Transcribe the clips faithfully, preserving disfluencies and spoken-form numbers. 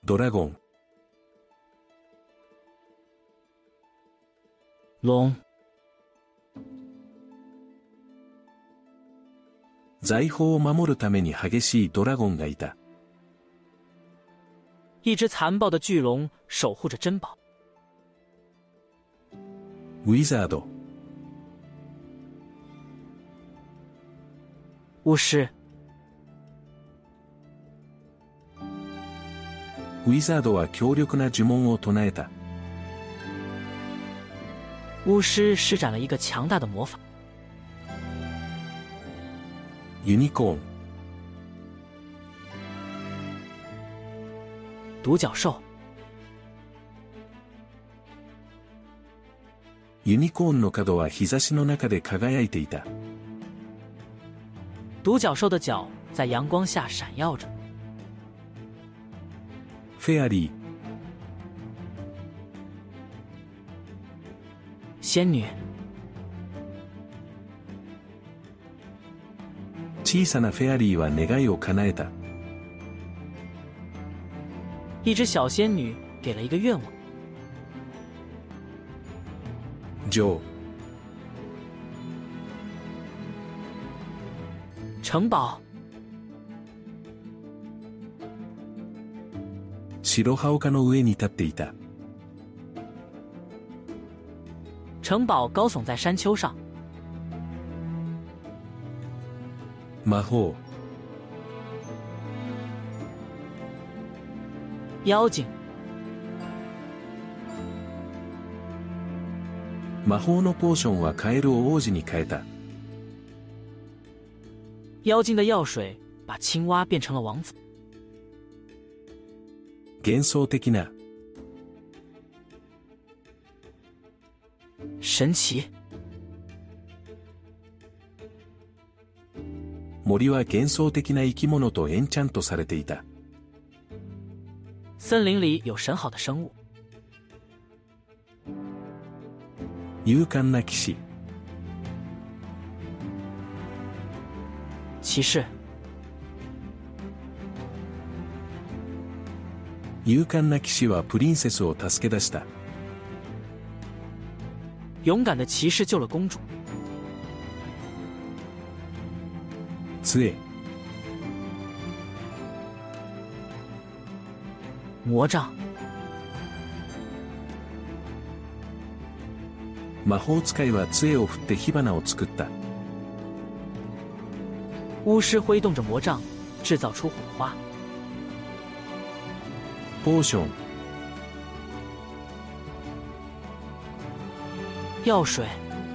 ドラゴン。 龙。 財宝を守るために激しいドラゴンがいた。 一只残暴的巨龙守护着珍宝。 ウィザード。 巫師。 ウィザードは強力な呪文を唱えた。 巫師施展了一个强大的魔法。 ユニコーン。 独角兽。 ユニコーンの角は日差しの中で輝いていた。 独角兽的角在阳光下闪耀着。 フェアリー。 仙女。 小さなフェアリーは願いを叶えた。 一只小仙女给了一个愿望。 ジョー。 城堡。 白羽丘の上に立っていた。 城堡高耸在山丘上。 魔法。 妖精。 魔法のポーションはカエルを王子に変えた。 妖精的药水把青蛙变成了王子。 幻想的な。 神奇。 森は幻想的な生き物とエンチャントされていた。 森林里有神好的生物。 勇敢な騎士。 騎士。 勇敢な騎士はプリンセスを助け出した。 勇敢的骑士救了公主。 杖。 魔杖。 魔法使いは杖を振って火花を作った。 巫师挥动着魔杖，制造出火花。 ポーション。 药水。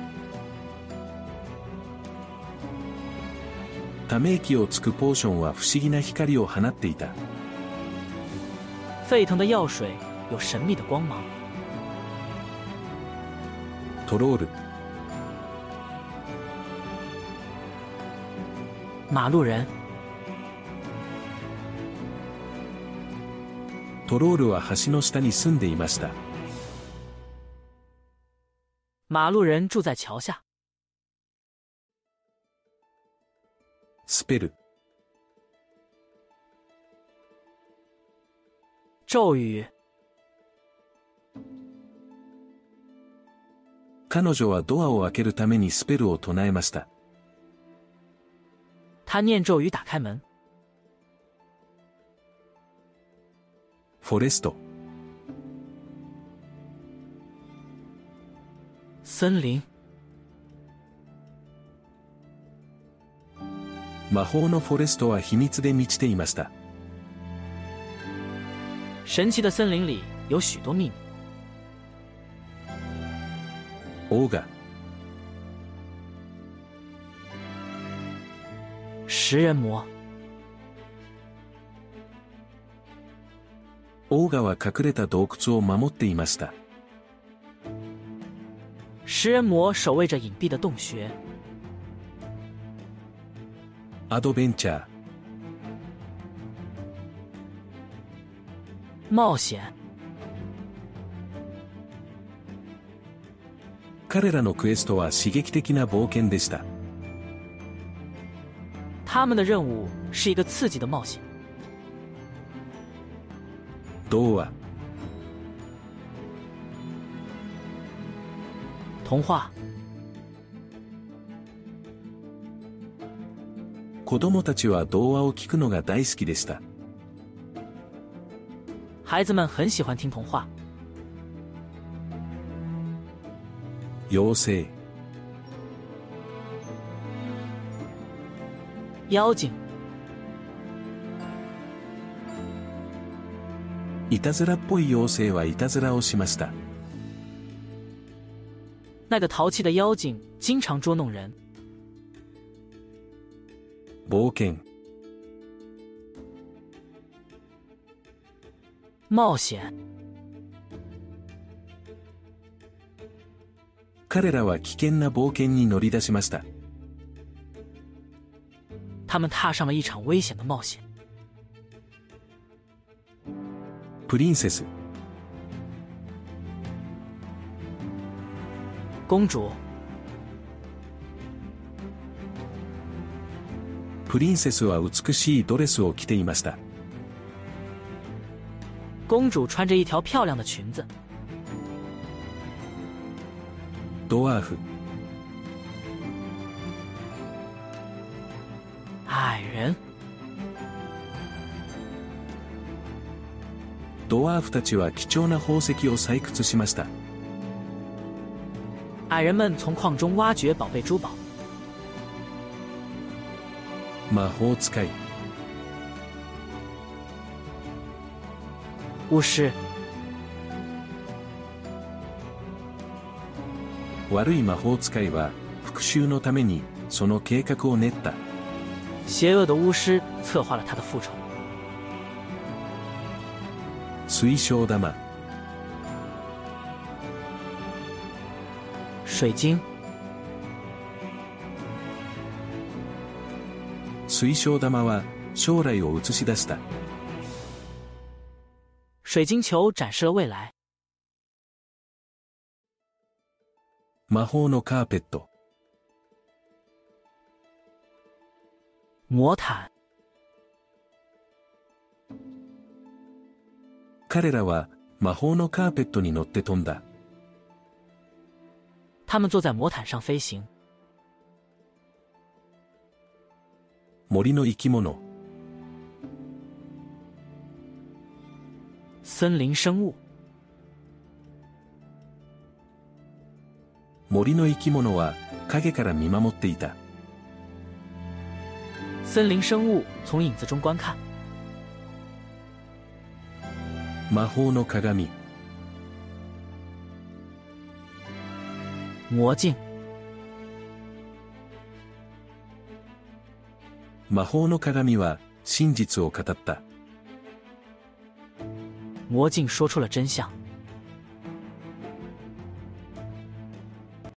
ため息をつくポーションは不思議な光を放っていた。 沸腾的药水有神秘的光芒。 トロール。 马路人。 トロールは橋の下に住んでいました。 马路人住在桥下。 スペル。 咒语。 彼女はドアを開けるためにスペルを唱えました。 他念咒语打开门。 フォレスト。 森林。 魔法のフォレストは秘密で満ちていました。 神奇的森林里有许多秘密。 オーガ。 食人魔。 オーガは隠れた洞窟を守っていました。 食人魔守卫着隐蔽的洞穴。 アドベンチャー。 冒险。 彼らのクエストは刺激的な冒険でした。 他们的任务是一个刺激的冒险。 童話。 童话。 子供たちは童話を聞くのが大好きでした。 孩子们很喜欢听童话。 妖精。 妖精。 いたずらっぽい妖精はいたずらをしました。 那个淘气的妖精经常捉弄人。 冒険。 冒险。 彼らは危険な冒険に乗り出しました。 他们踏上了一场危险的冒险。 プリンセス。 公主。 プリンセスは美しいドレスを着ていました。 公主穿着一条漂亮的裙子。 ドワーフ。 矮人。 ドワーフたちは貴重な宝石を採掘しました。 矮人们从矿中挖掘宝贝珠宝。 魔法使い。 巫师。 悪い魔法使いは復讐のためにその計画を練った。 邪恶的巫师策划了他的复仇。 水晶玉。 水晶。 水晶玉は将来を映し出した。 水晶球展示了未来。 魔法のカーペット。 魔毯。 彼らは魔法のカーペットに乗って飛んだ。 他们坐在魔毯上飞行。 森の生き物。 森林生物。 森の生き物は影から見守っていた。 森林生物从影子中观看。 魔法の鏡。 魔鏡。 魔法の鏡は真実を語った。 魔鏡说出了真相。